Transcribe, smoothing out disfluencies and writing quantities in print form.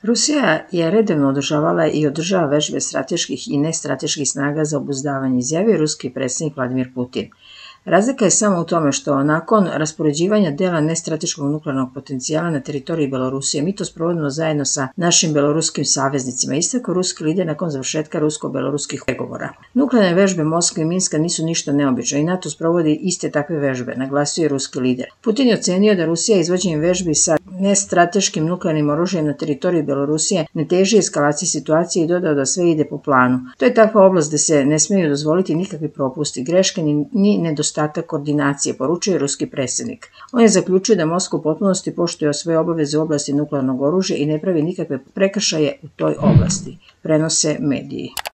Rusija je redovno održavala i održava vežbe strateških i nestrateških snaga za obuzdavanje, izjavio ruski predsjednik Vladimir Putin. Razlika je samo u tome što nakon raspoređivanja dela nestrateškog nuklearnog potencijala na teritoriji Belorusije mi to sprovodimo zajedno sa našim beloruskim saveznicima, istakao ruski lider nakon završetka rusko-beloruskih pregovora. Nuklearne vežbe Moskve i Minska nisu ništa neobično i NATO sprovodi iste takve vežbe, naglasio je ruski lider. Putin je ocenio da Rusija izvođenjem vežbi sa nestrateškim nuklearnim oružjem na teritoriji Belorusije ne teži eskalaciji situacije i dodao da sve ide po planu. To je takva oblast gde se ne smeju dozvoliti nikakvi propusti, greške ni nedostatak koordinacije, poručuje ruski predsjednik. On je zaključio da Moskva u potpunosti poštuje svoje obaveze u oblasti nuklearnog oružja i ne pravi nikakve prekršaje u toj oblasti, prenose mediji.